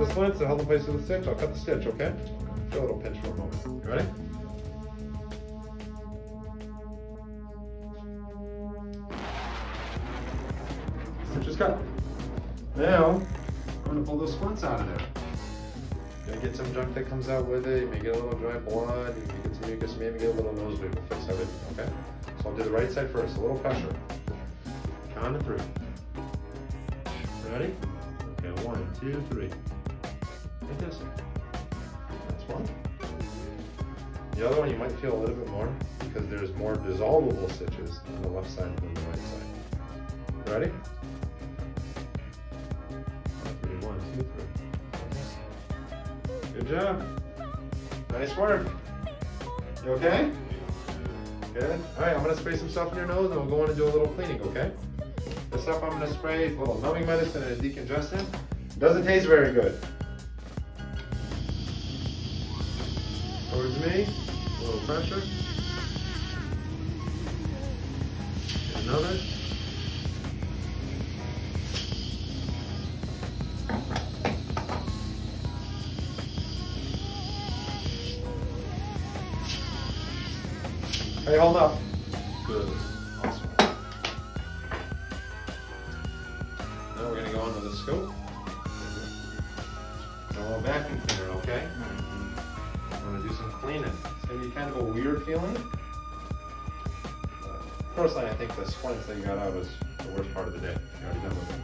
splints and hold in place with the stitch. I'll cut the stitch, okay? Feel a little pinch for a moment. You ready? Stitch is cut. Now, I'm gonna pull those splints out of there. Gonna get some junk that comes out with it. You may get a little dry blood, you may get some mucus, maybe get a little nosebleed. We'll fix everything, okay? So I'll do the right side first, a little pressure. Count to 3. Ready? Okay, 1, 2, 3. Like this. That's one. The other one you might feel a little bit more because there's more dissolvable stitches on the left side than the right side. Ready? 1, 2, 3. Good job. Nice work. You okay? Good. All right, I'm gonna spray some stuff in your nose and we'll go in and do a little cleaning, okay? This stuff I'm gonna spray is a little numbing medicine and a decongestant. Doesn't taste very good. Towards me, a little pressure. And another. Hey, hold up. Good. Awesome. Now we're gonna go on with the scope. A little vacuum cleaner, okay? I'm gonna do some cleaning. It's gonna be kind of a weird feeling. Personally, I think the splints that you got out was the worst part of the day. You already done with it.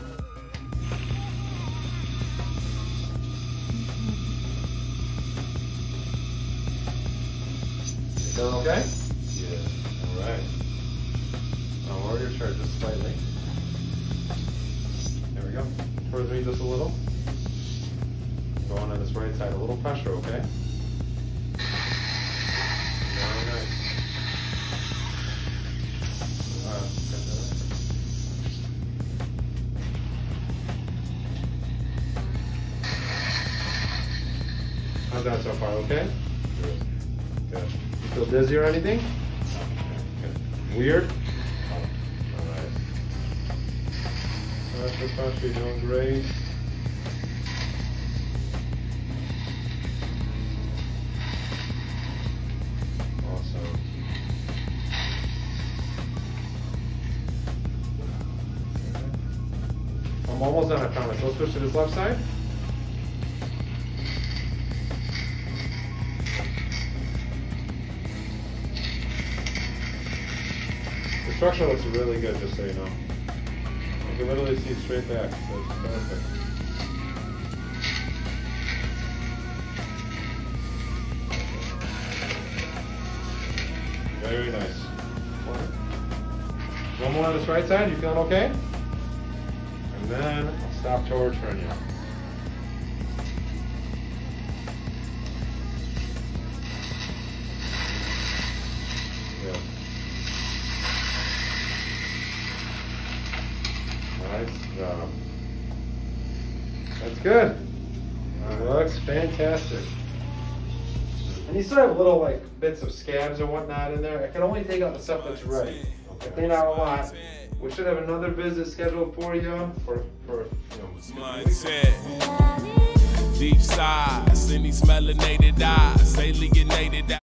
You feeling okay? Yeah. All right. Now lower your shirt just slightly. There we go. Towards me just a little. Going on this right side, a little pressure, okay? Very nice. How's that so far, okay? Good. Good. You feel dizzy or anything? Good. Weird? Alright. Pressure, you're doing great. I'm almost done, I promise. Let's switch to this left side. The structure looks really good, just so you know. You can literally see straight back, so it's perfect. Very nice. One more on this right side. You feeling okay? And then I'll stop towards hernia. Good. Nice job. That's good. That looks fantastic. And you still have little like bits of scabs or whatnot in there. I can only take out the stuff that's ready. I clean out a lot. We should have another visit scheduled for you for mindset. Deep sighs in these melanated eyes, alienated.